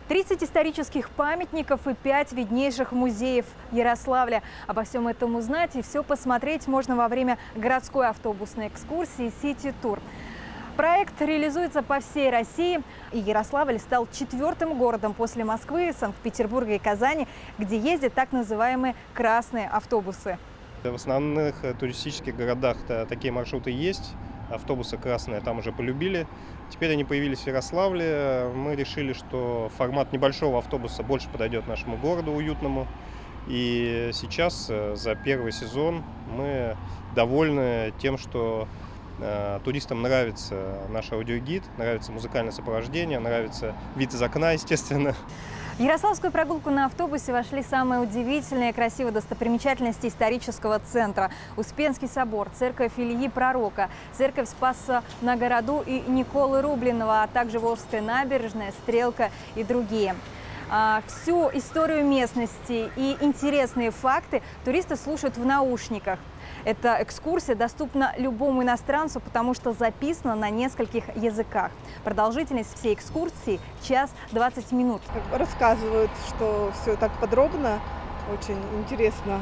30 исторических памятников и 5 виднейших музеев Ярославля. Обо всем этом узнать и все посмотреть можно во время городской автобусной экскурсии «Сити-тур». Проект реализуется по всей России, и Ярославль стал 4-м городом после Москвы, Санкт-Петербурга и Казани, где ездят так называемые красные автобусы. В основных туристических городах такие маршруты есть. Автобусы красные там уже полюбили. Теперь они появились в Ярославле. Мы решили, что формат небольшого автобуса больше подойдет нашему городу уютному. И сейчас, за первый сезон, мы довольны тем, что туристам нравится наш аудиогид, нравится музыкальное сопровождение, нравится вид из окна, естественно. В ярославскую прогулку на автобусе вошли самые удивительные и красивые достопримечательности исторического центра. Успенский собор, церковь Ильи Пророка, церковь Спаса на Городу и Николы Рублинова, а также Волжская набережная, Стрелка и другие. Всю историю местности и интересные факты туристы слушают в наушниках. Эта экскурсия доступна любому иностранцу, потому что записана на нескольких языках. Продолжительность всей экскурсии – час 20 минут. Рассказывают, что все так подробно, очень интересно,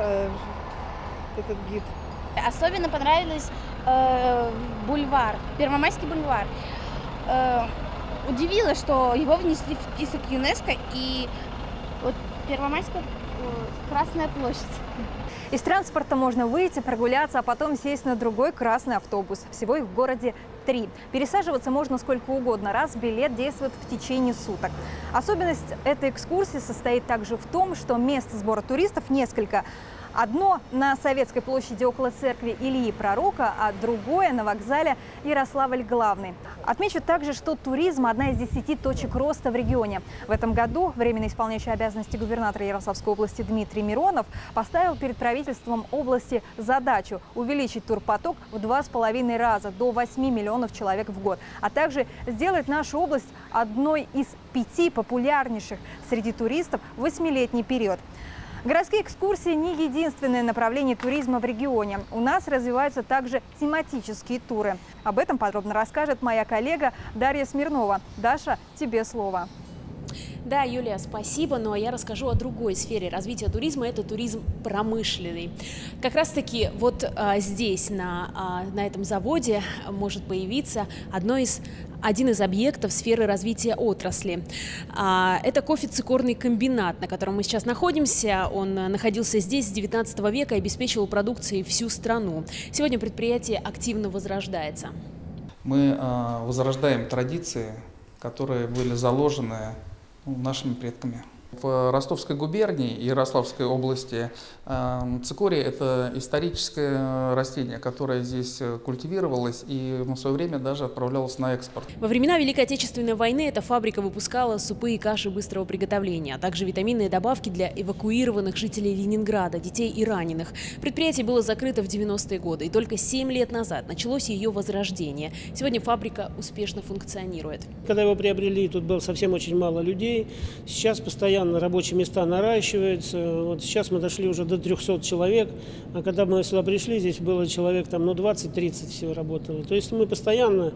этот гид. Особенно понравилось бульвар, Первомайский бульвар. Удивило, что его внесли в список ЮНЕСКО, и вот Первомайская Красная площадь. Из транспорта можно выйти, прогуляться, а потом сесть на другой красный автобус. Всего их в городе 3. Пересаживаться можно сколько угодно, раз билет действует в течение суток. Особенность этой экскурсии состоит также в том, что мест сбора туристов несколько. Одно на Советской площади около церкви Ильи Пророка, а другое на вокзале Ярославль-Главный. Отмечу также, что туризм – одна из 10 точек роста в регионе. В этом году временно исполняющий обязанности губернатора Ярославской области Дмитрий Миронов поставил перед правительством области задачу увеличить турпоток в 2,5 раза до 8 миллионов человек в год, а также сделать нашу область одной из 5 популярнейших среди туристов в 8-летний период. Городские экскурсии не единственное направление туризма в регионе. У нас развиваются также тематические туры. Об этом подробно расскажет моя коллега Дарья Смирнова. Даша, тебе слово. Да, Юлия, спасибо, но я расскажу о другой сфере развития туризма. Это туризм промышленный. Как раз-таки вот здесь, на этом заводе, может появиться один из объектов сферы развития отрасли. Это кофе-цикорный комбинат, на котором мы сейчас находимся. Он находился здесь с 19 века и обеспечивал продукцией всю страну. Сегодня предприятие активно возрождается. Мы возрождаем традиции, которые были заложены нашими предками. В Ростовской губернии и Ярославской области цикорий – это историческое растение, которое здесь культивировалось и в свое время даже отправлялось на экспорт. Во времена Великой Отечественной войны эта фабрика выпускала супы и каши быстрого приготовления, а также витаминные добавки для эвакуированных жителей Ленинграда, детей и раненых. Предприятие было закрыто в 90-е годы, и только 7 лет назад началось ее возрождение. Сегодня фабрика успешно функционирует. Когда его приобрели, тут было совсем очень мало людей. Сейчас постоянно рабочие места наращиваются. Вот сейчас мы дошли уже до 300 человек, а когда мы сюда пришли, здесь было человек 20-30 всего работало. То есть мы постоянно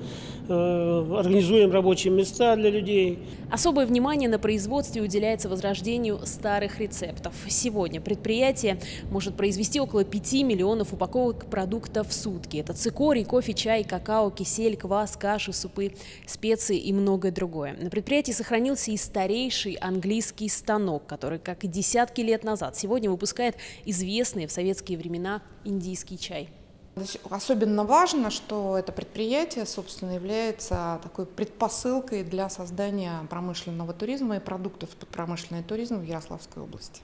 организуем рабочие места для людей. Особое внимание на производстве уделяется возрождению старых рецептов. Сегодня предприятие может произвести около 5 миллионов упаковок продуктов в сутки. Это цикорий, кофе, чай, какао, кисель, квас, каши, супы, специи и многое другое. На предприятии сохранился и старейший английский станок, который, как и десятки лет назад, сегодня выпускает известный в советские времена индийский чай. Особенно важно, что это предприятие, собственно, является такой предпосылкой для создания промышленного туризма и продуктов под промышленный туризм в Ярославской области.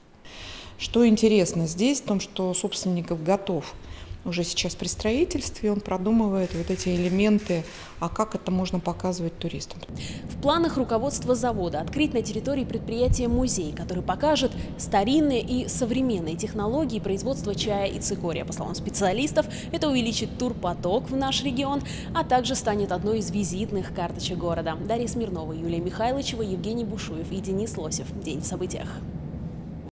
Что интересно здесь, в том, что собственников готов уже сейчас при строительстве, он продумывает вот эти элементы, а как это можно показывать туристам. В планах руководства завода открыть на территории предприятия музей, который покажет старинные и современные технологии производства чая и цикория. По словам специалистов, это увеличит турпоток в наш регион, а также станет одной из визитных карточек города. Дарья Смирнова, Юлия Михайловичева, Евгений Бушуев и Денис Лосев. День в событиях.